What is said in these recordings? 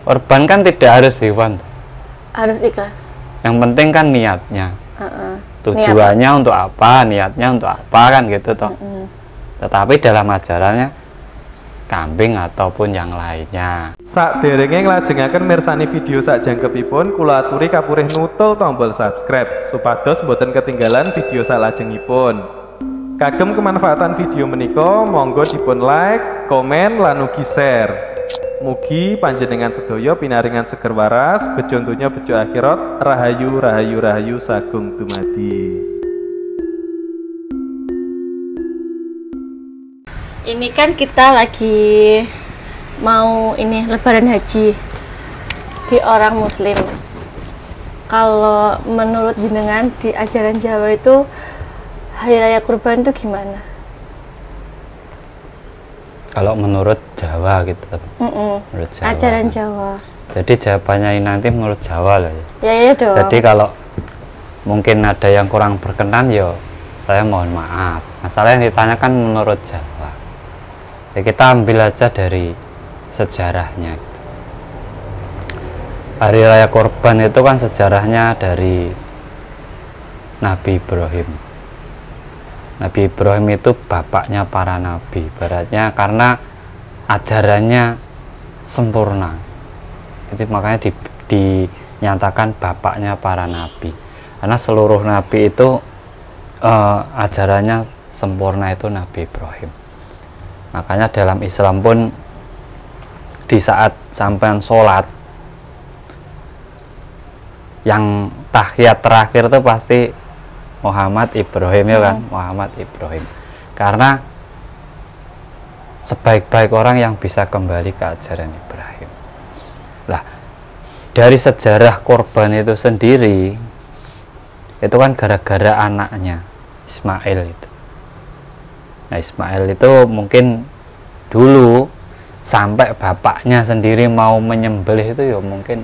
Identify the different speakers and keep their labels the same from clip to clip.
Speaker 1: Korban kan tidak harus hewan,
Speaker 2: Harus ikhlas.
Speaker 1: yang penting kan niatnya,
Speaker 2: Heeh.
Speaker 1: tujuannya untuk apa, niatnya untuk apa, kan gitu toh. Tetapi dalam ajarannya kambing ataupun yang lainnya.
Speaker 3: Sakderenge nglajengaken mirsani video sakjangkepipun, kula aturi kapurih nutul tombol subscribe supados boten ketinggalan video salajengipun. Kagem kemanfaatan video menika monggo dipun like, komen lan ugi share. Mugi panjenengan sedaya pinaringan seger waras, bejo donya bejo akhirat, rahayu rahayu rahayu sagung dumadi.
Speaker 2: Ini kan kita lagi mau ini lebaran haji di orang muslim. Kalau menurut jenengan di ajaran Jawa itu hari raya kurban itu gimana?
Speaker 1: Kalau menurut Jawa gitu, menurut Jawa.
Speaker 2: Ajaran Jawa.
Speaker 1: Jadi jawabannya ini nanti menurut Jawa loh ya.
Speaker 2: Ya dong.
Speaker 1: Jadi kalau mungkin ada yang kurang berkenan, ya saya mohon maaf. Masalah yang ditanyakan menurut Jawa. Ya kita ambil aja dari sejarahnya. Hari Raya Kurban itu kan sejarahnya dari Nabi Ibrahim. Nabi Ibrahim itu bapaknya para nabi, ibaratnya karena ajarannya sempurna. Itu makanya dinyatakan bapaknya para nabi. Karena seluruh nabi itu ajarannya sempurna, itu Nabi Ibrahim. Makanya dalam Islam pun di saat sampean sholat, yang tahiyat terakhir itu pasti Muhammad Ibrahim, ya kan? Muhammad Ibrahim. Karena sebaik-baik orang yang bisa kembali ke ajaran Ibrahim. Lah, dari sejarah korban itu sendiri, itu kan gara-gara anaknya Ismail itu. Nah, Ismail itu mungkin dulu sampai bapaknya sendiri mau menyembelih itu ya mungkin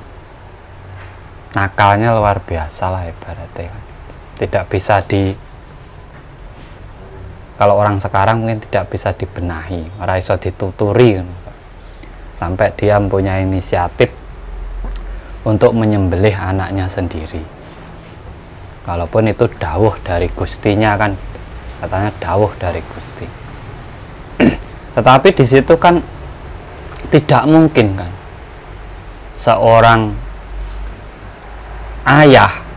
Speaker 1: nakalnya luar biasa lah ibaratnya. Tidak bisa kalau orang sekarang mungkin tidak bisa dibenahi, ora iso dituturi sampai dia mempunyai inisiatif untuk menyembelih anaknya sendiri, walaupun itu dawuh dari Gustinya kan, katanya dawuh dari Gusti. Tetapi di situ kan tidak mungkin kan seorang ayah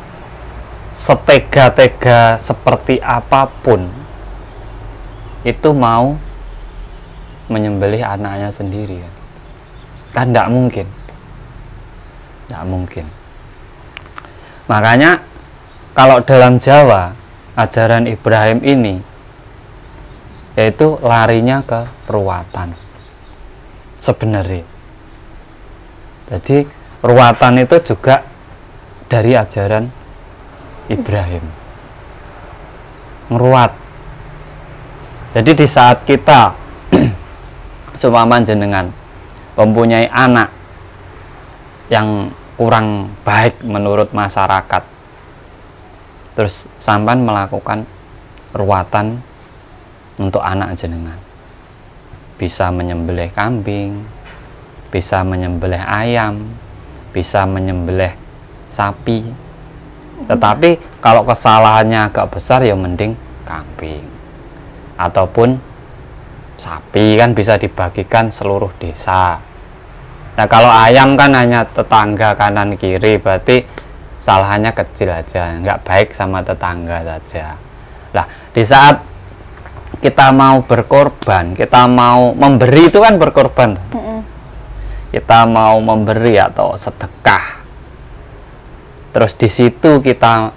Speaker 1: setega-tega seperti apapun itu mau menyembelih anaknya sendiri kan tidak mungkin, tidak mungkin. Makanya kalau dalam Jawa ajaran Ibrahim ini yaitu larinya ke ruwatan sebenarnya. Jadi ruwatan itu juga dari ajaran Ibrahim, ngeruat. Jadi di saat kita seumpama jenengan mempunyai anak yang kurang baik menurut masyarakat, terus sampean melakukan ruwatan untuk anak jenengan, bisa menyembelih kambing, bisa menyembelih ayam, bisa menyembelih sapi. Tetapi kalau kesalahannya agak besar ya mending kambing ataupun sapi, kan bisa dibagikan seluruh desa. Nah kalau ayam kan hanya tetangga kanan kiri, berarti salahnya kecil aja, nggak baik sama tetangga saja. Nah di saat kita mau berkorban, kita mau memberi, itu kan berkorban. Kita mau memberi atau sedekah, terus di situ kita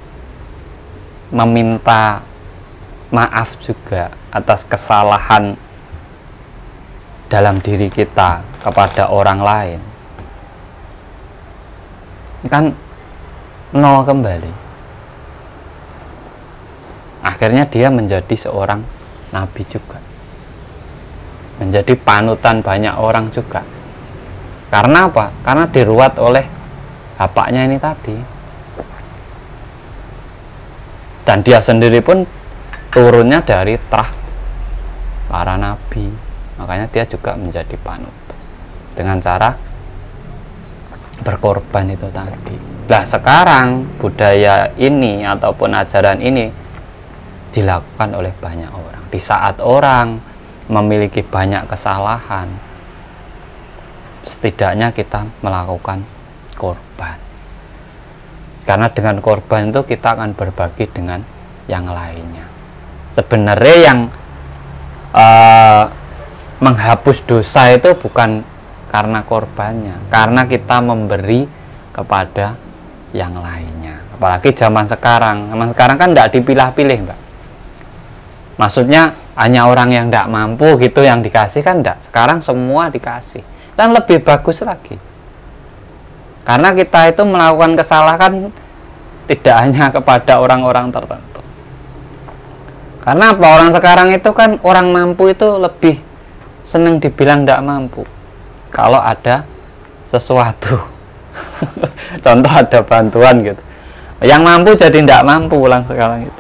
Speaker 1: meminta maaf juga atas kesalahan dalam diri kita kepada orang lain, kan nol kembali. Akhirnya dia menjadi seorang nabi juga, menjadi panutan banyak orang juga. Karena apa? Karena diruat oleh bapaknya ini tadi. Dan dia sendiri pun turunnya dari terah para nabi, makanya dia juga menjadi panutan. dengan cara berkorban itu tadi. Nah sekarang budaya ini ataupun ajaran ini dilakukan oleh banyak orang. Di saat orang memiliki banyak kesalahan, setidaknya kita melakukan korban. Karena dengan korban itu kita akan berbagi dengan yang lainnya. Sebenarnya yang menghapus dosa itu bukan karena korbannya, karena kita memberi kepada yang lainnya. Apalagi zaman sekarang kan tidak dipilah-pilih, Mbak. Maksudnya hanya orang yang tidak mampu gitu yang dikasih, kan tidak. Sekarang semua dikasih, kan lebih bagus lagi. Karena kita itu melakukan kesalahan tidak hanya kepada orang-orang tertentu. Karena apa? Orang sekarang itu kan orang mampu itu lebih senang dibilang tidak mampu kalau ada sesuatu. Contoh ada bantuan gitu, yang mampu jadi tidak mampu ulang sekarang itu.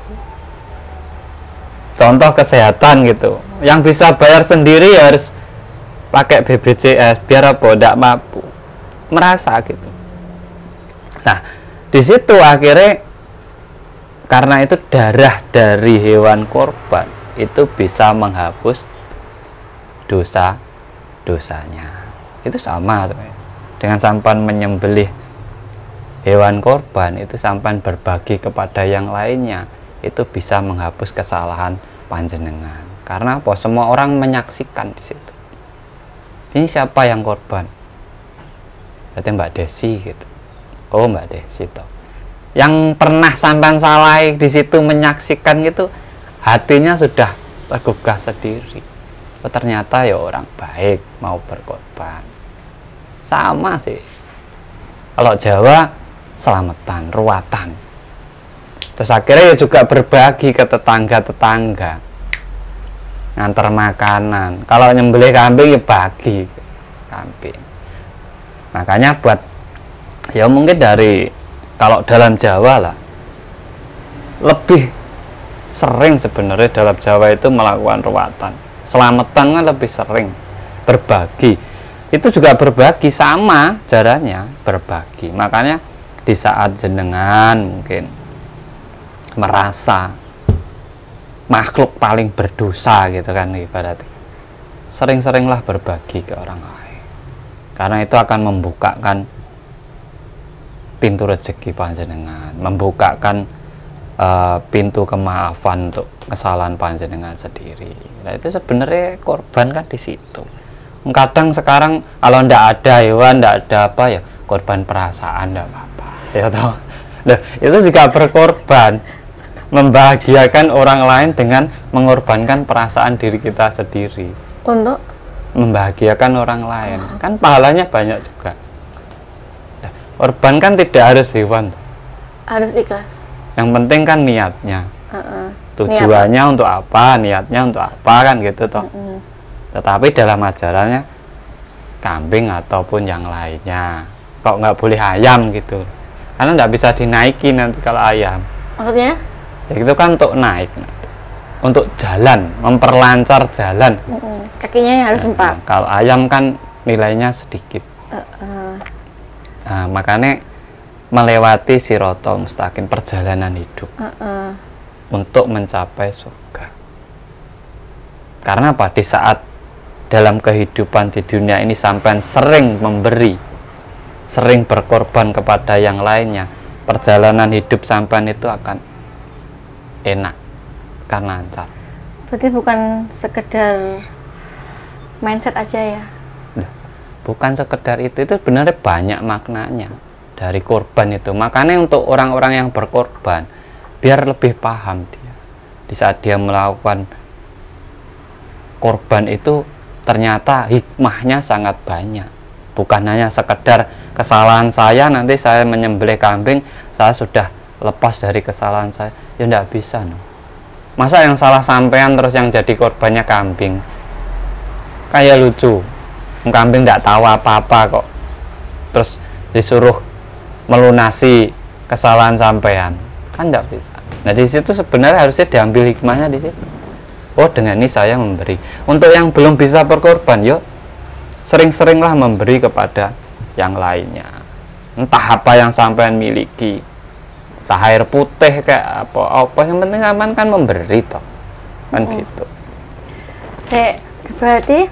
Speaker 1: Contoh kesehatan gitu, yang bisa bayar sendiri harus pakai BPJS biar apa? Tidak mampu, merasa gitu. Nah di situ akhirnya, karena itu darah dari hewan korban itu bisa menghapus dosa-dosanya. Itu sama tuh. Dengan sampan menyembelih hewan korban itu sampan berbagi kepada yang lainnya, itu bisa menghapus kesalahan panjenengan. Karena apa? Semua orang menyaksikan di situ. Ini siapa yang korban? Berarti Mbak Desi gitu. Oh Mbak Desi toh. Yang pernah sampan salah di situ menyaksikan gitu, hatinya sudah tergugah sendiri. Oh, ternyata ya orang baik mau berkorban. Sama sih. Kalau Jawa selamatan, ruatan. Terus akhirnya ya juga berbagi ke tetangga-tetangga, ngantar makanan. Kalau nyembelih kambing ya bagi kambing. Makanya buat ya mungkin dari, kalau dalam Jawa lah lebih sering sebenarnya dalam Jawa itu melakukan ruatan. Selamatan kan lebih sering. Berbagi itu juga berbagi, sama caranya berbagi. Makanya di saat jenengan mungkin merasa makhluk paling berdosa gitu kan ibaratnya, sering-seringlah berbagi ke orang lain, karena itu akan membukakan pintu rezeki panjenengan, membukakan pintu kemaafan untuk kesalahan panjenengan sendiri. Nah itu sebenarnya korban kan di situ. Kadang sekarang kalau ndak ada hewan, ndak ada apa ya, korban perasaan ndak apa-apa ya toh. Nah, itu juga berkorban, membahagiakan orang lain dengan mengorbankan perasaan diri kita sendiri
Speaker 2: Untuk
Speaker 1: membahagiakan orang lain, kan pahalanya banyak juga. Nah, korban kan tidak harus hewan,
Speaker 2: harus ikhlas.
Speaker 1: yang penting kan niatnya, tujuannya niat untuk apa, niatnya untuk apa kan gitu toh. Tetapi dalam ajarannya kambing ataupun yang lainnya, kok nggak boleh ayam gitu, karena nggak bisa dinaiki nanti kalau ayam. Maksudnya? Ya itu kan untuk naik, untuk jalan, memperlancar jalan.
Speaker 2: Kakinya harus empat.
Speaker 1: Kalau ayam kan nilainya sedikit. Nah, makanya melewati sirotol mustaqim, perjalanan hidup untuk mencapai surga. Karena apa? Di saat dalam kehidupan di dunia ini sampai sering memberi, sering berkorban kepada yang lainnya, perjalanan hidup sampai itu akan enak, kan lancar.
Speaker 2: Berarti bukan sekedar mindset aja ya?
Speaker 1: Bukan sekedar itu sebenarnya banyak maknanya dari korban itu. Makanya untuk orang-orang yang berkorban, biar lebih paham dia, di saat dia melakukan korban itu ternyata hikmahnya sangat banyak. Bukan hanya sekedar kesalahan saya, nanti saya menyembelih kambing, saya sudah lepas dari kesalahan saya. Ya enggak bisa no. Masa yang salah sampean terus yang jadi korbannya kambing? Kayak lucu. Kambing enggak tahu apa-apa kok, terus disuruh melunasi kesalahan sampean, kan enggak bisa. Nah di situ sebenarnya harusnya diambil hikmahnya di situ. Oh dengan ini saya memberi. Untuk yang belum bisa berkorban, yuk sering-seringlah memberi kepada yang lainnya. Entah apa yang sampean miliki, entah air putih kayak apa yang penting aman kan memberi toh, kan gitu.
Speaker 2: Berarti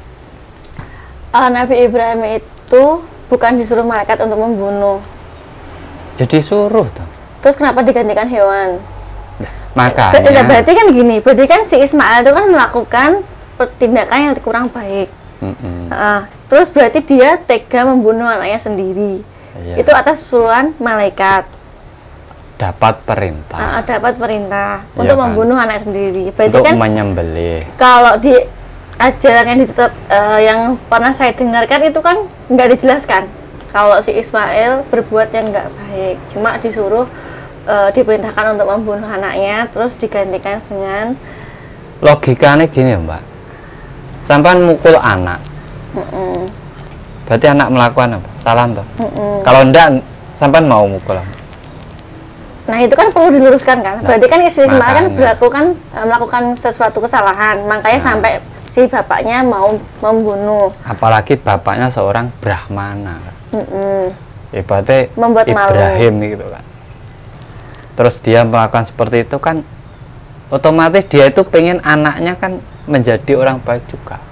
Speaker 2: Nabi Ibrahim itu bukan disuruh malaikat untuk membunuh.
Speaker 1: Jadi suruh toh.
Speaker 2: Terus kenapa digantikan hewan?
Speaker 1: Makanya.
Speaker 2: Berarti kan gini, berarti kan si Ismail itu kan melakukan tindakan yang kurang baik. Terus berarti dia tega membunuh anaknya sendiri.
Speaker 1: Iya.
Speaker 2: Itu atas suruhan malaikat.
Speaker 1: Dapat perintah.
Speaker 2: Dapat perintah
Speaker 1: Iya
Speaker 2: untuk
Speaker 1: kan?
Speaker 2: membunuh anak sendiri. Berarti
Speaker 1: Untuk
Speaker 2: kan
Speaker 1: menyembelih.
Speaker 2: kalau di ajaran yang yang pernah saya dengarkan itu kan nggak dijelaskan kalau si Ismail berbuat yang nggak baik, cuma disuruh diperintahkan untuk membunuh anaknya, terus digantikan dengan
Speaker 1: Logikanya gini Mbak, sampean mukul anak, berarti anak melakukan apa? Salah toh? Kalau enggak, sampean mau mukul apa?
Speaker 2: Nah itu kan perlu diluruskan kan, berarti kan si Ismail kan
Speaker 1: makanya.
Speaker 2: melakukan sesuatu kesalahan, makanya sampai si bapaknya mau membunuh.
Speaker 1: Apalagi bapaknya seorang Brahmana. Ibaratnya
Speaker 2: Membuat
Speaker 1: Ibrahim gitu kan. Terus dia melakukan seperti itu kan, otomatis dia itu pengen anaknya kan menjadi orang baik juga.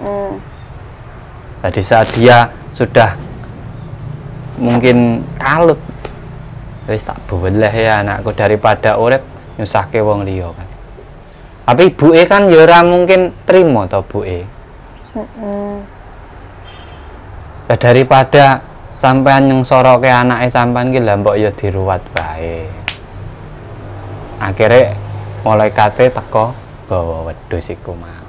Speaker 1: Jadi saat dia sudah mungkin kalut, wis tak boleh ya anakku daripada urip nyusahke wong liya kan. Tapi ibuke kan ya ora mungkin trimo to buke. Ya daripada sampean nyengsoroke anake sampean ki lha mbok ya diruwat wae. Akhirnya malaikate teko bawa wedhus iku mau.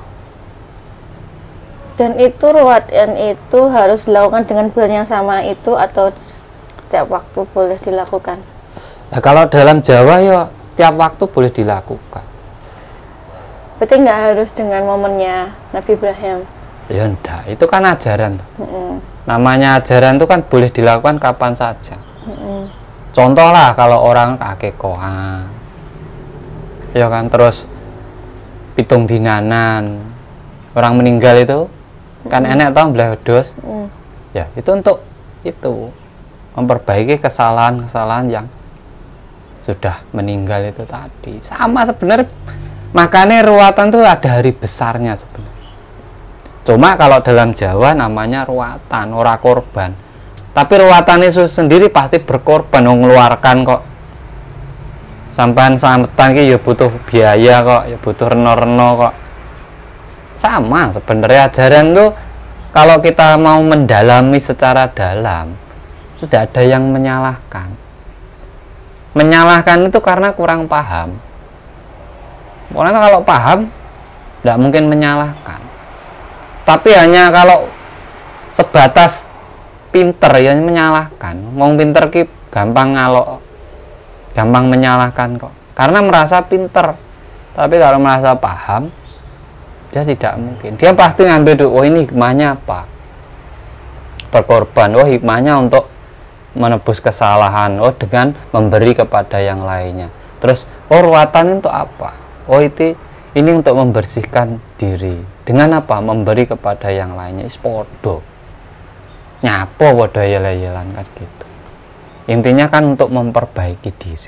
Speaker 2: Dan itu ruwatan itu harus dilakukan dengan bulan yang sama itu atau setiap waktu boleh dilakukan?
Speaker 1: Nah, kalau dalam Jawa ya setiap waktu boleh dilakukan.
Speaker 2: Berarti nggak harus dengan momennya Nabi Ibrahim?
Speaker 1: Ya enggak, itu kan ajaran. Namanya ajaran itu kan boleh dilakukan kapan saja. Contoh lah kalau orang kakekohan, ya kan, terus pitung dinanan orang meninggal itu kan enek tau belah wedhus. Ya itu untuk itu memperbaiki kesalahan-kesalahan yang sudah meninggal itu tadi. Sama sebenarnya, makanya ruwatan tuh ada hari besarnya sebenarnya. Cuma kalau dalam Jawa namanya ruwatan, ora korban. Tapi ruwatan itu sendiri pasti berkorban, mengeluarkan kok. Sampai sampean ki ya butuh biaya kok, ya butuh reno-reno kok. Sama sebenarnya ajaran tuh kalau kita mau mendalami secara dalam, sudah ada yang menyalahkan. Menyalahkan itu karena kurang paham. Orang kalau paham tidak mungkin menyalahkan. Tapi hanya kalau sebatas pinter ya menyalahkan. Ngomong pinter ki gampang ngalok, gampang menyalahkan kok. Karena merasa pinter. Tapi kalau merasa paham, dia tidak mungkin. Dia pasti ngambil oh ini hikmahnya apa? Berkorban. Oh hikmahnya untuk menebus kesalahan. Oh dengan memberi kepada yang lainnya. Terus oh ruwatan itu apa? Oh itu ini untuk membersihkan diri. Dengan apa? Memberi kepada yang lainnya. Podo. Nyapo podo yel-yelan kan gitu. Intinya kan untuk memperbaiki diri.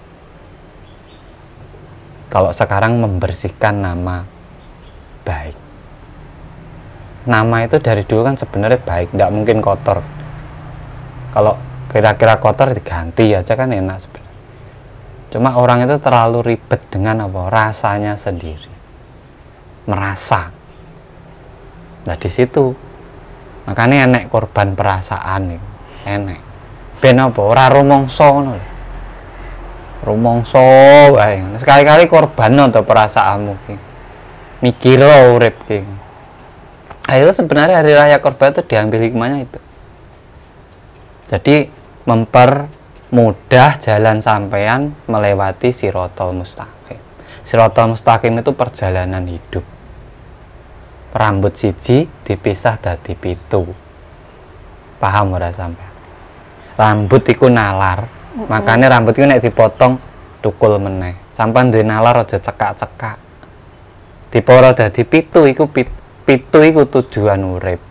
Speaker 1: Kalau sekarang membersihkan nama baik. Nama itu dari dulu kan sebenarnya baik, tidak mungkin kotor. Kalau kira-kira kotor diganti aja kan enak sebenarnya. Cuma orang itu terlalu ribet dengan apa? Rasanya sendiri. Merasa. Nah di situ makanya enek korban perasaan nih, enek. Ben apa? Ora rumangsa ngono lho. Rumangsa wae. Sekali-kali korban atau perasaanmu ki. Mikir lo urip ki. Ayo sebenarnya hari raya korban itu diambil hikmahnya itu. Jadi mempermudah jalan sampean melewati sirotol mustaqim. Sirotol mustaqim itu perjalanan hidup. Rambut siji dipisah dadi pitu. Paham ora sampean? Rambut iku nalar. Makanya rambut iku nek dipotong tukul meneh. Sampean duwe nalar aja cekak-cekak. Diporo dadi pitu iku pitu iku tujuan urip.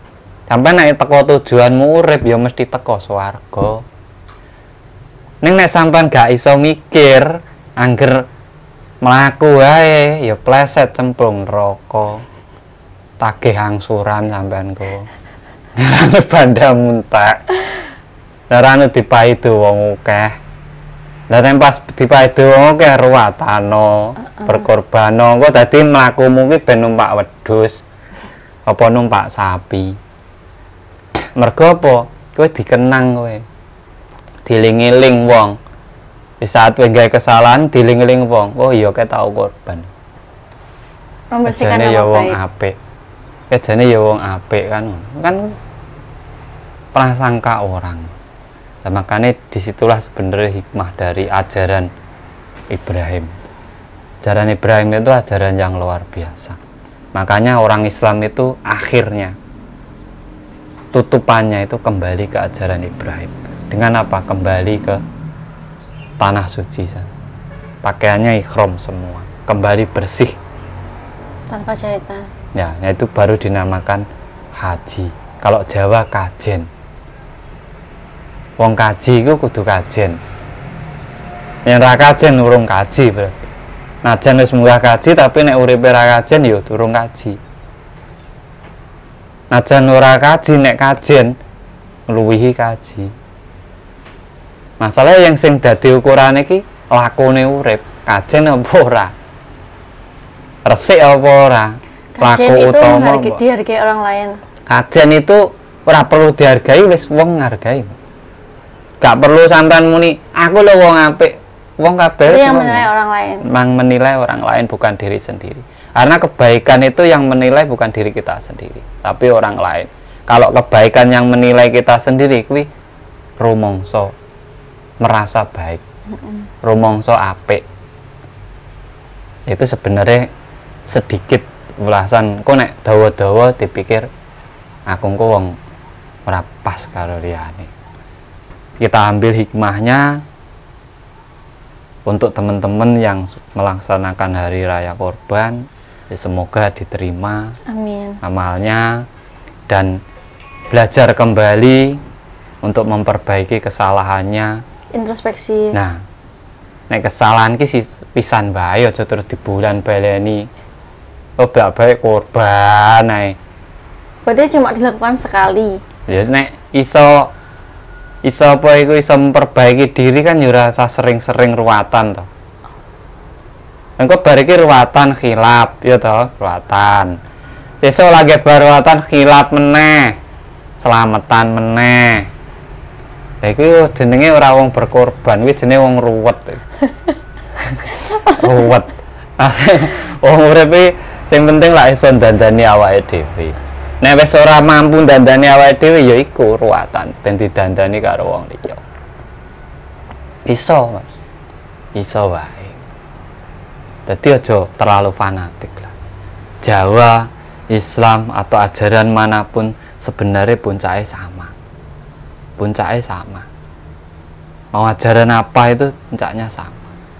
Speaker 1: Sampai nek teko tujuanmu urip ya mesti teko swarga. Ning nek sampean gak iso mikir, angger mlaku wae ya pleset cemplung neraka. Tagih angsuran sampean ku. Ngarane banda muntek. Ngarane dipaido wong akeh. Lah nek pas dipaido wong akeh ruwatano, berkorbano, engko dadi mlakumu ki ben numpak wedhus apa numpak sapi. Mergo apa? Kowe dikenang kowe. Diling-iling wong. Di saat kowe gawe kesalahan diling-iling wong. Oh iya kowe tau korban.
Speaker 2: Membersihkan
Speaker 1: Jane
Speaker 2: nama
Speaker 1: ya wong
Speaker 2: baik.
Speaker 1: apik. Jane ya wong apik kan. Kan prasangka orang. Nah, makanya disitulah sebenarnya hikmah dari ajaran Ibrahim. Ajaran Ibrahim itu ajaran yang luar biasa. Makanya orang Islam itu akhirnya tutupannya itu kembali ke ajaran Ibrahim. Dengan apa? Kembali ke tanah suci. Pakaiannya ikhram semua, kembali bersih
Speaker 2: Tanpa jahitan.
Speaker 1: ya, itu baru dinamakan haji. Kalau Jawa kajen. Wong kaji itu kudu kajen. Yang ra kajen urung kaji berarti. Najan wis munggah kaji tapi nek uripe ra kajen ya durung kaji. Najan ora kaji nek kajen ngluwihi kaji. Masalah yang sing dadi ukurane iki lakone urip, kajen apa ora? Resik apa ora? Laku
Speaker 2: Kajian itu
Speaker 1: utama.
Speaker 2: dihargai orang lain.
Speaker 1: Kajen itu ora perlu dihargai, wis wong ngargai. Gak perlu sampean muni, aku lho wong apik. Wong kabeh
Speaker 2: Itu yang menilai orang lain.
Speaker 1: Memang menilai orang lain bukan diri sendiri. Karena kebaikan itu yang menilai bukan diri kita sendiri, tapi orang lain. Kalau kebaikan yang menilai kita sendiri, kuwi rumangsa merasa baik, rumangsa apik. Itu sebenarnya sedikit ulasan. Kok nek dawa-dawa dipikir aku engko wong ora pas karo liyane. Kita ambil hikmahnya untuk teman-teman yang melaksanakan hari raya Kurban. Ya, semoga diterima
Speaker 2: Amin.
Speaker 1: amalnya dan belajar kembali untuk memperbaiki kesalahannya.
Speaker 2: Introspeksi.
Speaker 1: Nah, nek kesalahan ki pisan bae aja terus di bulan baleni. Oh, baik korban ae.
Speaker 2: Berarti cuma dilakukan sekali.
Speaker 1: Ya nek iso apa iku iso memperbaiki diri kan ya rasa sering-sering ruwatan to. Engko bar iki ruwatan khilaf ya to, ruwatan. Sesuk lagi baruatan khilaf meneh. Selamatan meneh. Lah iku jenenge ora wong berkorban, kuwi jenenge wong ruwet. Ruwet. Wong urip sing penting lah iso dandani awake dhewe. Nek wis ora mampu dandani awake dhewe ya iku ruwatan ben didandani karo wong liya. Iso, Mas. Iso wae. Dadi aja terlalu fanatik lah. Jawa, Islam atau ajaran manapun sebenarnya puncaknya sama. Puncaknya sama. Mau ajaran apa itu puncaknya sama.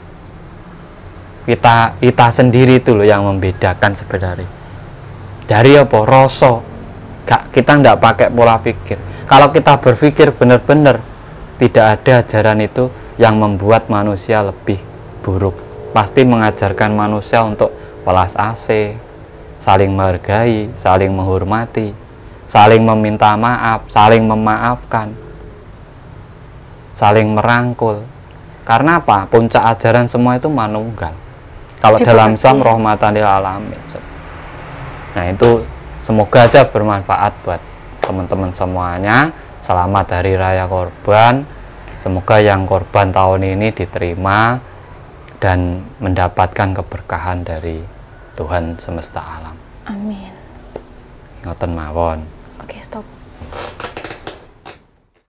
Speaker 1: Kita sendiri itu loh yang membedakan sebenarnya. Dari apa? Rasa. Kita nggak pakai pola pikir. Kalau kita berpikir benar-benar tidak ada ajaran itu yang membuat manusia lebih buruk. Pasti mengajarkan manusia untuk welas asih, saling menghargai, saling menghormati, saling meminta maaf, saling memaafkan, saling merangkul. Karena apa? Puncak ajaran semua itu manunggal. Kalau dalam Islam rahmatan lil alamin. Nah, itu semoga aja bermanfaat buat teman-teman semuanya. Selamat Hari Raya Kurban. Semoga yang kurban tahun ini diterima dan mendapatkan keberkahan dari Tuhan semesta alam.
Speaker 2: Amin.
Speaker 1: Ngoten mawon.
Speaker 2: Oke, stop.